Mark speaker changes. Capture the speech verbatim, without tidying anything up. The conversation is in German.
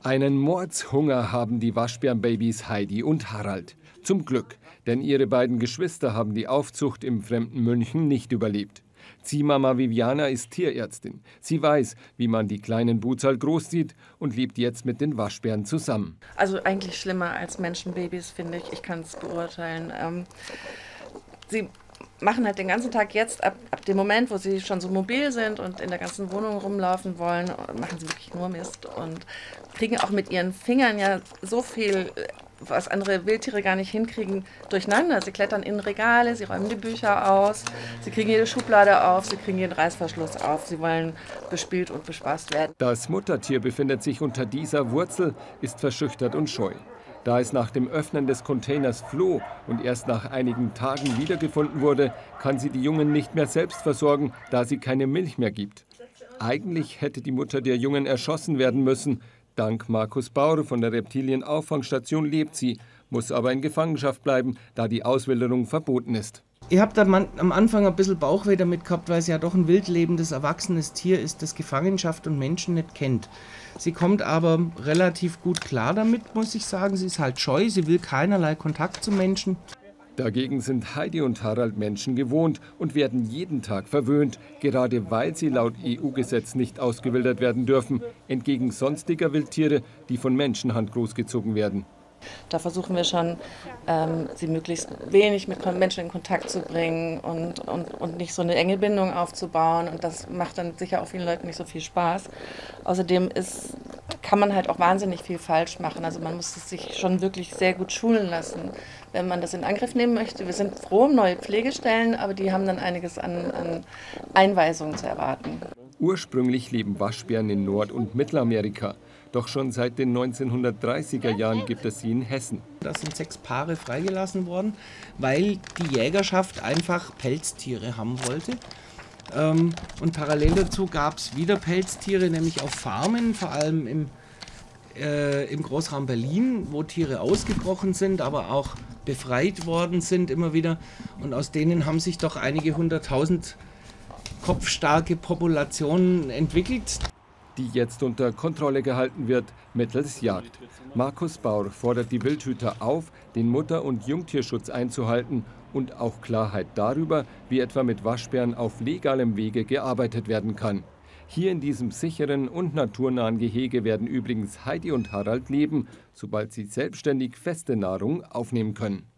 Speaker 1: Einen Mordshunger haben die Waschbärenbabys Heidi und Harald. Zum Glück, denn ihre beiden Geschwister haben die Aufzucht im fremden München nicht überlebt. Ziehmama Viviana ist Tierärztin. Sie weiß, wie man die kleinen Butzerl großzieht und lebt jetzt mit den Waschbären zusammen.
Speaker 2: Also eigentlich schlimmer als Menschenbabys, finde ich. Ich kann es beurteilen. Ähm, sie machen halt den ganzen Tag jetzt, ab, ab dem Moment, wo sie schon so mobil sind und in der ganzen Wohnung rumlaufen wollen, machen sie wirklich nur Mist und kriegen auch mit ihren Fingern ja so viel, was andere Wildtiere gar nicht hinkriegen, durcheinander. Sie klettern in Regale, sie räumen die Bücher aus, sie kriegen jede Schublade auf, sie kriegen jeden Reißverschluss auf, sie wollen bespielt und bespaßt werden.
Speaker 1: Das Muttertier befindet sich unter dieser Wurzel, ist verschüchtert und scheu. Da es nach dem Öffnen des Containers floh und erst nach einigen Tagen wiedergefunden wurde, kann sie die Jungen nicht mehr selbst versorgen, da sie keine Milch mehr gibt. Eigentlich hätte die Mutter der Jungen erschossen werden müssen. Dank Markus Baur von der Reptilienauffangstation lebt sie, muss aber in Gefangenschaft bleiben, da die Auswilderung verboten ist.
Speaker 3: Ich habe da am Anfang ein bisschen Bauchweh damit gehabt, weil es ja doch ein wildlebendes, erwachsenes Tier ist, das Gefangenschaft und Menschen nicht kennt. Sie kommt aber relativ gut klar damit, muss ich sagen. Sie ist halt scheu, sie will keinerlei Kontakt zu Menschen.
Speaker 1: Dagegen sind Heidi und Harald Menschen gewohnt und werden jeden Tag verwöhnt, gerade weil sie laut E U-Gesetz nicht ausgewildert werden dürfen, entgegen sonstiger Wildtiere, die von Menschenhand großgezogen werden.
Speaker 2: Da versuchen wir schon, ähm, sie möglichst wenig mit Menschen in Kontakt zu bringen und, und, und nicht so eine enge Bindung aufzubauen. Und das macht dann sicher auch vielen Leuten nicht so viel Spaß. Außerdem ist, kann man halt auch wahnsinnig viel falsch machen. Also man muss es sich schon wirklich sehr gut schulen lassen, wenn man das in Angriff nehmen möchte. Wir sind froh um neue Pflegestellen, aber die haben dann einiges an, an Einweisungen zu erwarten.
Speaker 1: Ursprünglich leben Waschbären in Nord- und Mittelamerika. Doch schon seit den neunzehnhundertdreißiger Jahren gibt es sie in Hessen.
Speaker 3: Da sind sechs Paare freigelassen worden, weil die Jägerschaft einfach Pelztiere haben wollte. Und parallel dazu gab es wieder Pelztiere, nämlich auf Farmen, vor allem im, äh, im Großraum Berlin, wo Tiere ausgebrochen sind, aber auch befreit worden sind immer wieder. Und aus denen haben sich doch einige hunderttausend kopfstarke Populationen entwickelt,
Speaker 1: die jetzt unter Kontrolle gehalten wird mittels Jagd. Markus Baur fordert die Wildhüter auf, den Mutter- und Jungtierschutz einzuhalten und auch Klarheit darüber, wie etwa mit Waschbären auf legalem Wege gearbeitet werden kann. Hier in diesem sicheren und naturnahen Gehege werden übrigens Heidi und Harald leben, sobald sie selbstständig feste Nahrung aufnehmen können.